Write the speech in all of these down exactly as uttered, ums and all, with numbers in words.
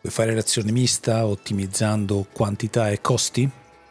Puoi fare reazione mista ottimizzando quantità e costi?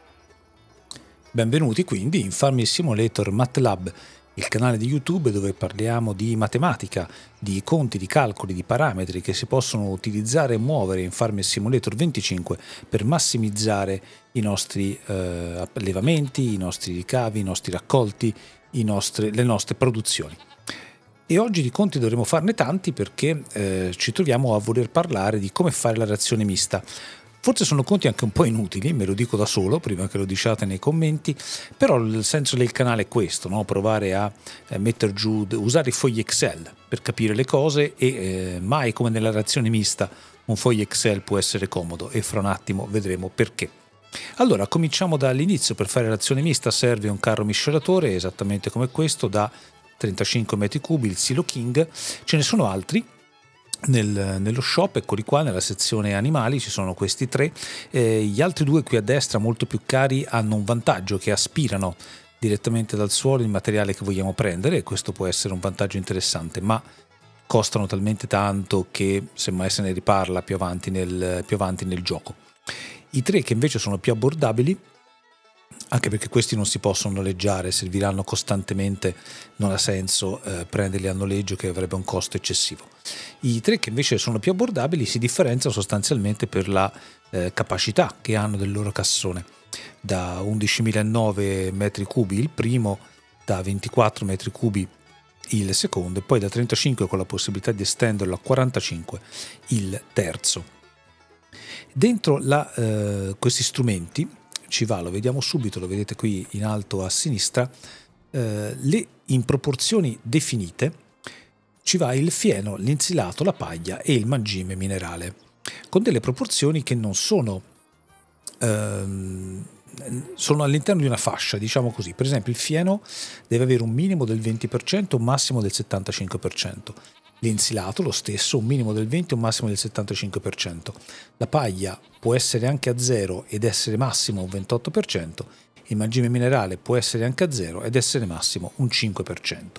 Benvenuti quindi in Farming Simulator MATLAB, il canale di YouTube dove parliamo di matematica, di conti, di calcoli, di parametri che si possono utilizzare e muovere in Farming Simulator venticinque per massimizzare i nostri eh, allevamenti, i nostri ricavi, i nostri raccolti, i nostri, le nostre produzioni. E oggi di conti dovremo farne tanti perché eh, ci troviamo a voler parlare di come fare la reazione mista. Forse sono conti anche un po' inutili, me lo dico da solo, prima che lo diciate nei commenti, però il senso del canale è questo, no? Provare a eh, mettere giù, usare i fogli Excel per capire le cose e eh, mai come nella reazione mista un foglio Excel può essere comodo e fra un attimo vedremo perché. Allora, cominciamo dall'inizio. Per fare reazione mista serve un carro miscelatore esattamente come questo da trentacinque metri cubi, il Silo King. Ce ne sono altri nel, nello shop, eccoli qua nella sezione animali, ci sono questi tre. Eh, gli altri due qui a destra, molto più cari, hanno un vantaggio: che aspirano direttamente dal suolo il materiale che vogliamo prendere, e questo può essere un vantaggio interessante, ma costano talmente tanto che semmai se ne riparla più avanti nel, più avanti nel gioco. I tre che invece sono più abbordabili, anche perché questi non si possono noleggiare, serviranno costantemente, non ha senso eh, prenderli a noleggio, che avrebbe un costo eccessivo. I tre che invece sono più abbordabili si differenziano sostanzialmente per la eh, capacità che hanno del loro cassone, da undicimilanove metri cubi il primo, da ventiquattro metri cubi il secondo e poi da trentacinque con la possibilità di estenderlo a quarantacinque il terzo. Dentro la, eh, questi strumenti ci va, lo vediamo subito, lo vedete qui in alto a sinistra, eh, le, in proporzioni definite ci va il fieno, l'insilato, la paglia e il mangime minerale, con delle proporzioni che non sono, ehm, sono all'interno di una fascia, diciamo così. Per esempio il fieno deve avere un minimo del venti per cento, un massimo del settantacinque per cento. L'insilato lo stesso, un minimo del venti, un massimo del settantacinque per cento. La paglia può essere anche a zero ed essere massimo un ventotto per cento. Il mangime minerale può essere anche a zero ed essere massimo un cinque per cento.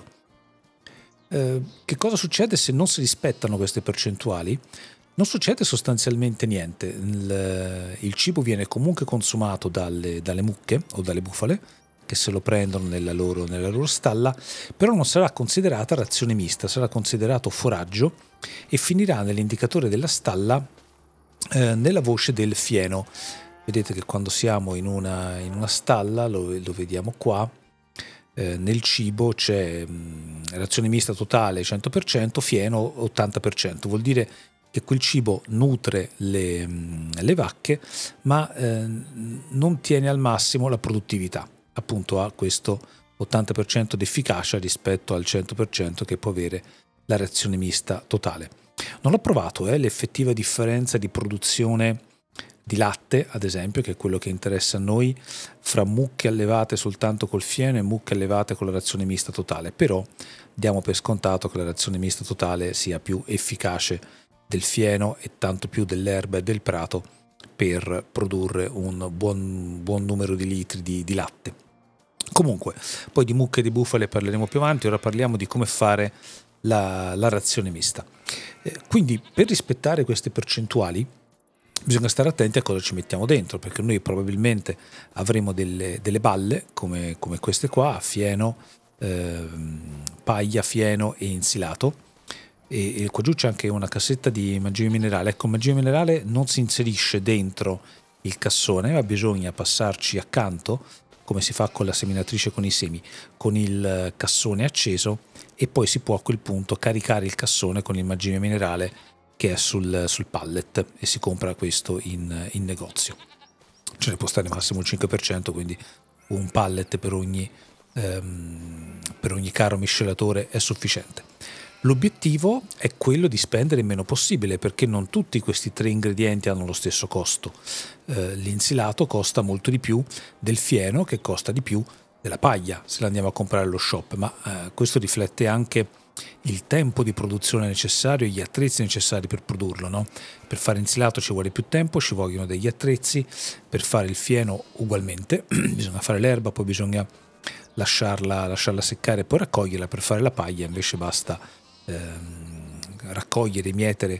Eh, che cosa succede se non si rispettano queste percentuali? Non succede sostanzialmente niente. Il, il cibo viene comunque consumato dalle, dalle mucche o dalle bufale, che se lo prendono nella loro, nella loro stalla, però non sarà considerata razione mista, sarà considerato foraggio e finirà nell'indicatore della stalla eh, nella voce del fieno. Vedete che quando siamo in una, in una stalla, lo, lo vediamo qua, eh, nel cibo c'è mh, razione mista totale cento per cento, fieno ottanta per cento, vuol dire che quel cibo nutre le, mh, le vacche, ma eh, non tiene al massimo la produttività. Appunto ha questo ottanta per cento di efficacia rispetto al cento per cento che può avere la reazione mista totale. Non ho provato eh, l'effettiva differenza di produzione di latte, ad esempio, che è quello che interessa a noi, fra mucche allevate soltanto col fieno e mucche allevate con la reazione mista totale, però diamo per scontato che la reazione mista totale sia più efficace del fieno e tanto più dell'erba e del prato per produrre un buon, buon numero di litri di, di latte. Comunque, poi di mucche e di bufale parleremo più avanti, ora parliamo di come fare la, la razione mista. Eh, quindi, per rispettare queste percentuali, bisogna stare attenti a cosa ci mettiamo dentro, perché noi probabilmente avremo delle, delle balle, come, come queste qua, fieno, eh, paglia, fieno e insilato, e, e qua giù c'è anche una cassetta di mangime minerale. Ecco, il mangime minerale non si inserisce dentro il cassone, ma bisogna passarci accanto, come si fa con la seminatrice con i semi, con il cassone acceso, e poi si può a quel punto caricare il cassone con il mangime minerale che è sul, sul pallet, e si compra questo in, in negozio. Ce ne può stare massimo il cinque per cento, quindi un pallet per ogni, ehm, per ogni carro miscelatore è sufficiente. L'obiettivo è quello di spendere il meno possibile, perché non tutti questi tre ingredienti hanno lo stesso costo. Eh, l'insilato costa molto di più del fieno, che costa di più della paglia se la andiamo a comprare allo shop, ma eh, questo riflette anche il tempo di produzione necessario e gli attrezzi necessari per produrlo, no? Per fare insilato ci vuole più tempo, ci vogliono degli attrezzi, per fare il fieno ugualmente, bisogna fare l'erba, poi bisogna lasciarla, lasciarla seccare e poi raccoglierla. Per fare la paglia invece basta ehm, raccogliere e mietere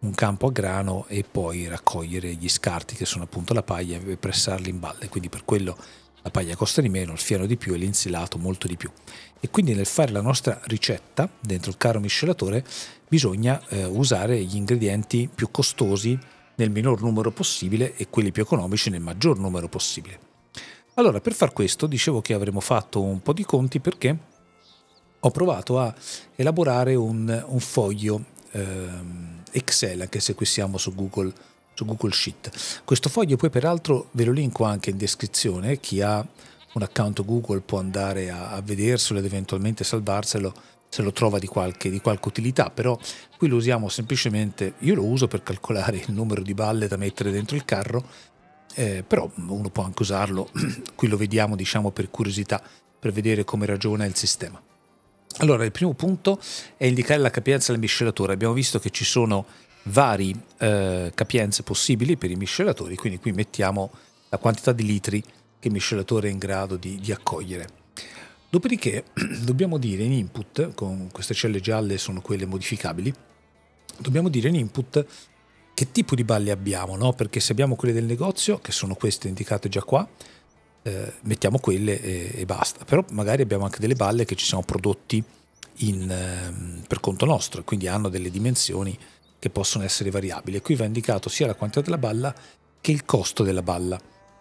un campo a grano e poi raccogliere gli scarti che sono appunto la paglia e pressarli in balle, quindi per quello la paglia costa di meno, il fieno di più e l'insilato molto di più. E quindi nel fare la nostra ricetta dentro il carro miscelatore bisogna eh, usare gli ingredienti più costosi nel minor numero possibile e quelli più economici nel maggior numero possibile. Allora, per far questo dicevo che avremmo fatto un po' di conti, perché ho provato a elaborare un, un foglio ehm, Excel, anche se qui siamo su Google, su Google Sheet. Questo foglio poi peraltro ve lo linko anche in descrizione, chi ha un account Google può andare a, a vederselo ed eventualmente salvarselo se lo trova di qualche, di qualche utilità, però qui lo usiamo semplicemente, io lo uso per calcolare il numero di balle da mettere dentro il carro, eh, però uno può anche usarlo, qui lo vediamo diciamo per curiosità, per vedere come ragiona il sistema. Allora, il primo punto è indicare la capienza del miscelatore. Abbiamo visto che ci sono vari eh, capienze possibili per i miscelatori, quindi qui mettiamo la quantità di litri che il miscelatore è in grado di, di accogliere. Dopodiché dobbiamo dire in input, con queste celle gialle sono quelle modificabili, dobbiamo dire in input che tipo di balle abbiamo, no? Perché se abbiamo quelle del negozio, che sono queste indicate già qua, eh, mettiamo quelle e, e basta. Però magari abbiamo anche delle balle che ci siamo prodotti in, eh, per conto nostro, quindi hanno delle dimensioni che possono essere variabili. E qui va indicato sia la quantità della balla che il costo della balla.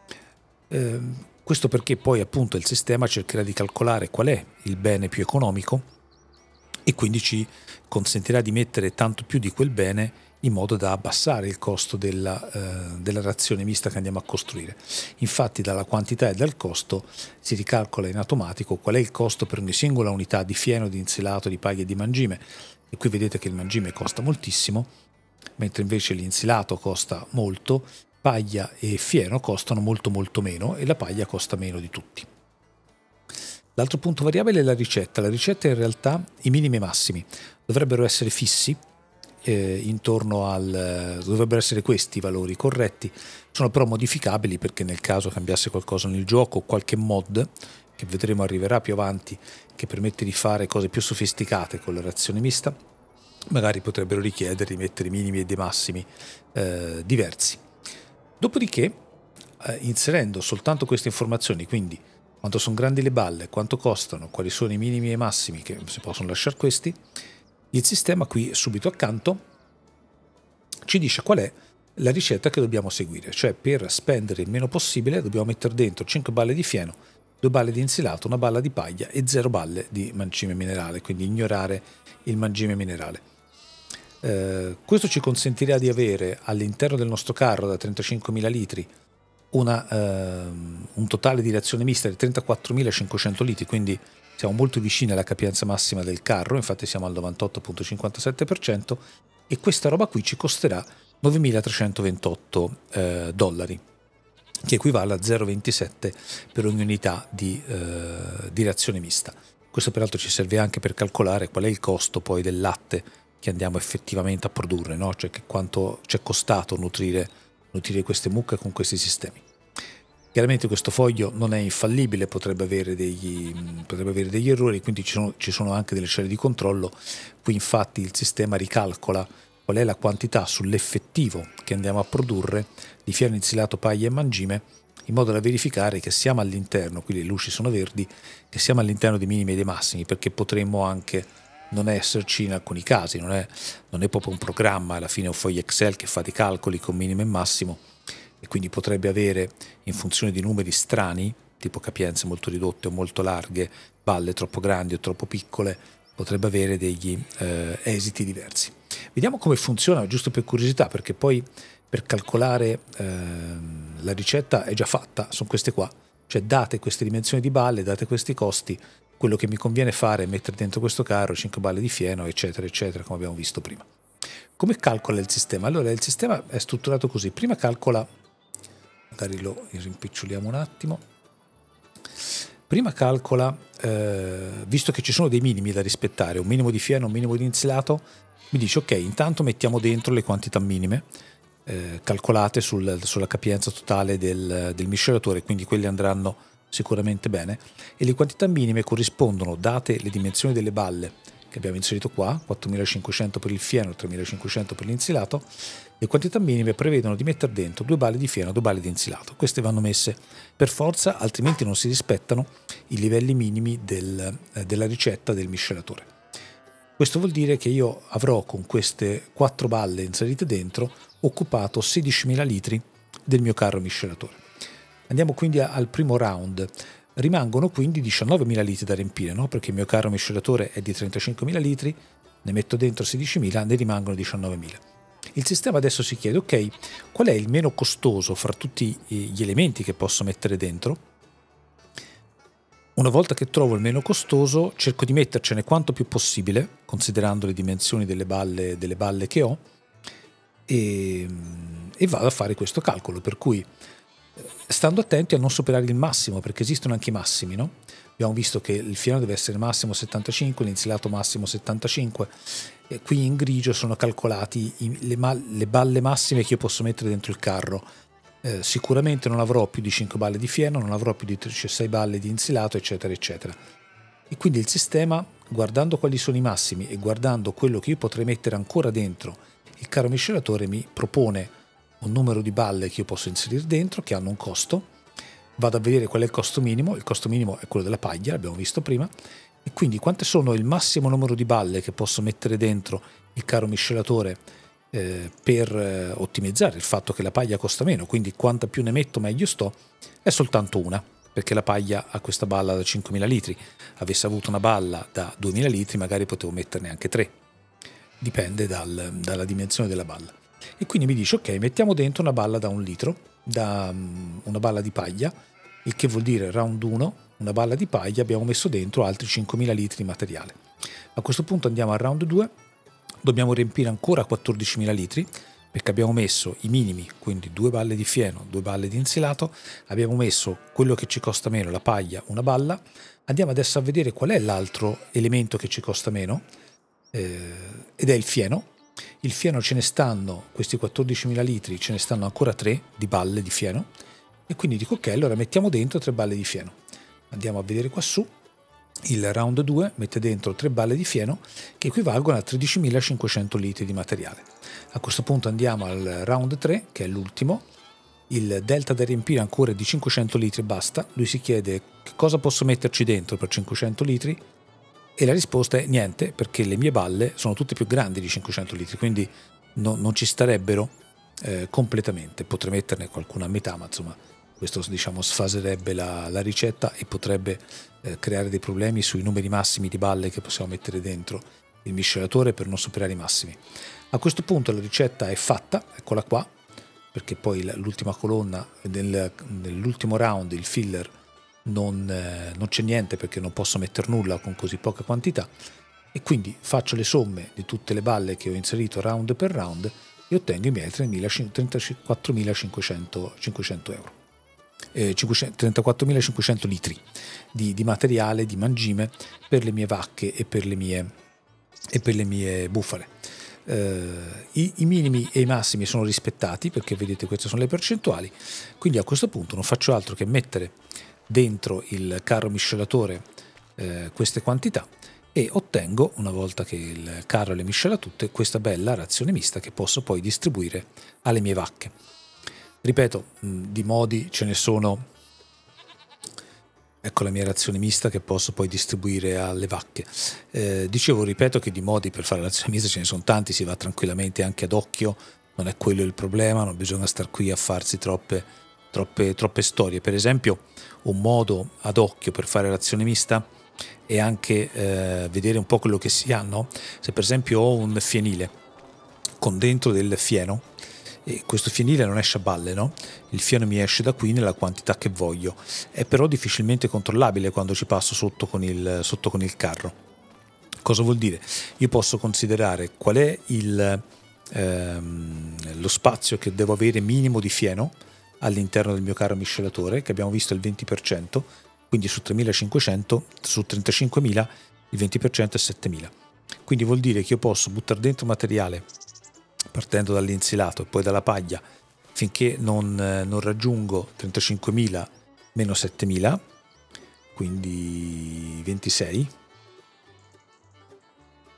Eh, questo perché poi appunto il sistema cercherà di calcolare qual è il bene più economico e quindi ci consentirà di mettere tanto più di quel bene in modo da abbassare il costo della, eh, della razione mista che andiamo a costruire. Infatti dalla quantità e dal costo si ricalcola in automatico qual è il costo per ogni singola unità di fieno, di insilato, di paglia e di mangime. E qui vedete che il mangime costa moltissimo, mentre invece l'insilato costa molto, paglia e fieno costano molto molto meno e la paglia costa meno di tutti. L'altro punto variabile è la ricetta. La ricetta in realtà, i minimi e massimi dovrebbero essere fissi, eh, intorno al, dovrebbero essere questi i valori corretti, sono però modificabili perché nel caso cambiasse qualcosa nel gioco, qualche mod, che vedremo arriverà più avanti, che permette di fare cose più sofisticate con la razione mista, magari potrebbero richiedere di mettere i minimi e dei massimi eh, diversi. Dopodiché, eh, inserendo soltanto queste informazioni, quindi quanto sono grandi le balle, quanto costano, quali sono i minimi e i massimi, che si possono lasciare questi, il sistema qui subito accanto ci dice qual è la ricetta che dobbiamo seguire, cioè per spendere il meno possibile dobbiamo mettere dentro cinque balle di fieno, due balle di insilato, una balla di paglia e zero balle di mangime minerale, quindi ignorare il mangime minerale. Eh, questo ci consentirà di avere all'interno del nostro carro da trentacinquemila litri una, eh, un totale di razione mista di trentaquattromilacinquecento litri, quindi siamo molto vicini alla capienza massima del carro, infatti siamo al novantotto virgola cinquantasette per cento e questa roba qui ci costerà novemilatrecentoventotto eh, dollari, che equivale a zero virgola ventisette per ogni unità di, eh, di razione mista. Questo peraltro ci serve anche per calcolare qual è il costo poi del latte che andiamo effettivamente a produrre, no? Cioè che quanto ci è costato nutrire, nutrire queste mucche con questi sistemi. Chiaramente questo foglio non è infallibile, potrebbe avere degli, potrebbe avere degli errori, quindi ci sono, ci sono anche delle celle di controllo. Qui infatti il sistema ricalcola qual è la quantità sull'effettivo che andiamo a produrre di fieno insilato, paglia e mangime, in modo da verificare che siamo all'interno, qui le luci sono verdi, che siamo all'interno dei minimi e dei massimi, perché potremmo anche non esserci in alcuni casi, non è, non è proprio un programma, alla fine è un foglio Excel che fa dei calcoli con minimo e massimo e quindi potrebbe avere, in funzione di numeri strani, tipo capienze molto ridotte o molto larghe, balle troppo grandi o troppo piccole, potrebbe avere degli eh, esiti diversi. Vediamo come funziona, giusto per curiosità, perché poi per calcolare eh, la ricetta è già fatta, sono queste qua, cioè date queste dimensioni di balle, date questi costi, quello che mi conviene fare è mettere dentro questo carro cinque balle di fieno, eccetera, eccetera, come abbiamo visto prima. Come calcola il sistema? Allora, il sistema è strutturato così. Prima calcola, magari lo rimpiccioliamo un attimo, prima calcola, eh, visto che ci sono dei minimi da rispettare, un minimo di fieno, un minimo di insilato, mi dice ok, intanto mettiamo dentro le quantità minime, eh, calcolate sul, sulla capienza totale del, del miscelatore, quindi quelli andranno sicuramente bene, e le quantità minime corrispondono, date le dimensioni delle balle che abbiamo inserito qua, quattromilacinquecento per il fieno, tremilacinquecento per l'insilato. Le quantità minime prevedono di mettere dentro due balle di fieno, due balle di insilato. Queste vanno messe per forza, altrimenti non si rispettano i livelli minimi del, eh, della ricetta del miscelatore. Questo vuol dire che io avrò con queste quattro balle inserite dentro occupato sedicimila litri del mio carro miscelatore. Andiamo quindi al primo round. Rimangono quindi diciannovemila litri da riempire, no? Perché il mio carro miscelatore è di trentacinquemila litri, ne metto dentro sedicimila, ne rimangono diciannovemila. Il sistema adesso si chiede, ok, qual è il meno costoso fra tutti gli elementi che posso mettere dentro? Una volta che trovo il meno costoso, cerco di mettercene quanto più possibile, considerando le dimensioni delle balle, delle balle che ho, e, e vado a fare questo calcolo, per cui stando attenti a non superare il massimo, perché esistono anche i massimi, no? Abbiamo visto che il fieno deve essere massimo settantacinque, l'insilato massimo settantacinque, e qui in grigio sono calcolati i, le, le balle massime che io posso mettere dentro il carro. Eh, sicuramente non avrò più di cinque balle di fieno, non avrò più di sei balle di insilato, eccetera, eccetera. E quindi il sistema, guardando quali sono i massimi e guardando quello che io potrei mettere ancora dentro il carro miscelatore, mi propone un numero di balle che io posso inserire dentro, che hanno un costo. Vado a vedere qual è il costo minimo. Il costo minimo è quello della paglia, l'abbiamo visto prima, e quindi quante sono il massimo numero di balle che posso mettere dentro il carro miscelatore eh, per eh, ottimizzare il fatto che la paglia costa meno, quindi quanta più ne metto meglio sto, è soltanto una, perché la paglia ha questa balla da cinquemila litri. Avesse avuto una balla da duemila litri magari potevo metterne anche tre, dipende dal, dalla dimensione della balla. E quindi mi dice, ok, mettiamo dentro una balla da un litro, da um, una balla di paglia, il che vuol dire round uno, una balla di paglia, abbiamo messo dentro altri cinquemila litri di materiale. A questo punto andiamo al round due, dobbiamo riempire ancora quattordicimila litri, perché abbiamo messo i minimi, quindi due balle di fieno, due balle di insilato, abbiamo messo quello che ci costa meno, la paglia, una balla. Andiamo adesso a vedere qual è l'altro elemento che ci costa meno, eh, ed è il fieno. Il fieno ce ne stanno, questi quattordicimila litri, ce ne stanno ancora tre di balle di fieno, e quindi dico ok, allora mettiamo dentro tre balle di fieno. Andiamo a vedere qua su, il round due mette dentro tre balle di fieno che equivalgono a tredicimilacinquecento litri di materiale. A questo punto andiamo al round tre, che è l'ultimo. Il delta da riempire ancora è di cinquecento litri e basta. Lui si chiede che cosa posso metterci dentro per cinquecento litri, e la risposta è niente, perché le mie balle sono tutte più grandi di cinquecento litri, quindi no, non ci starebbero eh, completamente. Potrei metterne qualcuna a metà, ma insomma questo, diciamo, sfaserebbe la, la ricetta e potrebbe eh, creare dei problemi sui numeri massimi di balle che possiamo mettere dentro il miscelatore per non superare i massimi. A questo punto la ricetta è fatta, eccola qua, perché poi l'ultima colonna del, nell'ultimo round, il filler, non, eh, non c'è niente, perché non posso mettere nulla con così poca quantità, e quindi faccio le somme di tutte le balle che ho inserito round per round e ottengo i miei trentaquattromilacinquecento euro, eh, trentaquattromilacinquecento litri di, di materiale, di mangime per le mie vacche e per le mie, e per le mie bufale. Uh, i, i minimi e i massimi sono rispettati, perché vedete queste sono le percentuali, quindi a questo punto non faccio altro che mettere dentro il carro miscelatore eh, queste quantità e ottengo, una volta che il carro le miscela tutte, questa bella razione mista che posso poi distribuire alle mie vacche. Ripeto, mh, di modi ce ne sono. Ecco la mia razione mista che posso poi distribuire alle vacche. Eh, dicevo, ripeto che di modi per fare la razione mista ce ne sono tanti, si va tranquillamente anche ad occhio, non è quello il problema, non bisogna star qui a farsi troppe, troppe, troppe storie. Per esempio, un modo ad occhio per fare razione mista è anche eh, vedere un po' quello che si ha, no? Se per esempio ho un fienile con dentro del fieno, e questo fienile non esce a balle, no? Il fieno mi esce da qui nella quantità che voglio, è però difficilmente controllabile quando ci passo sotto con il, sotto con il carro. Cosa vuol dire? Io posso considerare qual è il, ehm, lo spazio che devo avere minimo di fieno all'interno del mio carro miscelatore, che abbiamo visto il venti per cento, quindi su tremilacinquecento, su trentacinquemila il venti per cento è settemila. Quindi vuol dire che io posso buttare dentro materiale partendo dall'insilato e poi dalla paglia finché non, non raggiungo trentacinquemila meno settemila, quindi ventisei,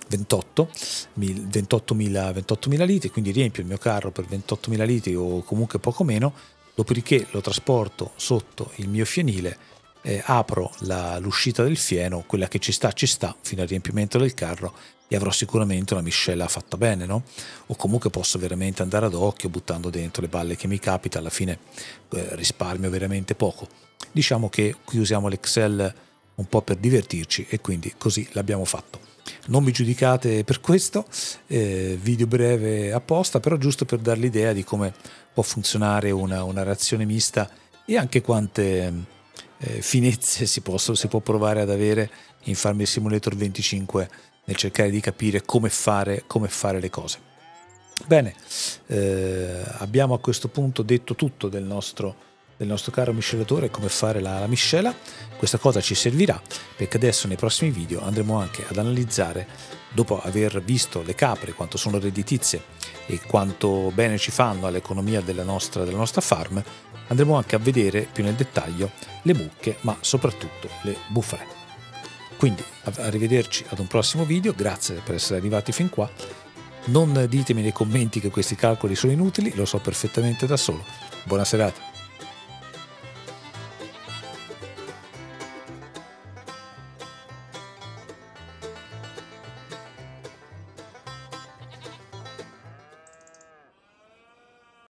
ventotto mila litri, quindi riempio il mio carro per ventottomila litri o comunque poco meno, dopodiché lo trasporto sotto il mio fienile, eh, apro la, l'uscita del fieno, quella che ci sta ci sta fino al riempimento del carro e avrò sicuramente una miscela fatta bene, no? O comunque posso veramente andare ad occhio buttando dentro le balle che mi capita, alla fine eh, risparmio veramente poco. Diciamo che qui usiamo l'Excel un po' per divertirci e quindi così l'abbiamo fatto. Non mi giudicate per questo, eh, video breve apposta, però giusto per dare l'idea di come può funzionare una, una reazione mista e anche quante eh, finezze si, possono, si può provare ad avere in Farming Simulator venticinque nel cercare di capire come fare, come fare le cose. Bene, eh, abbiamo a questo punto detto tutto del nostro del nostro caro miscelatore, come fare la, la miscela. Questa cosa ci servirà perché adesso nei prossimi video andremo anche ad analizzare, dopo aver visto le capre quanto sono redditizie e quanto bene ci fanno all'economia della nostra, della nostra farm, andremo anche a vedere più nel dettaglio le mucche, ma soprattutto le bufale. Quindi arrivederci ad un prossimo video, grazie per essere arrivati fin qua. Non ditemi nei commenti che questi calcoli sono inutili, lo so perfettamente da solo. Buona serata.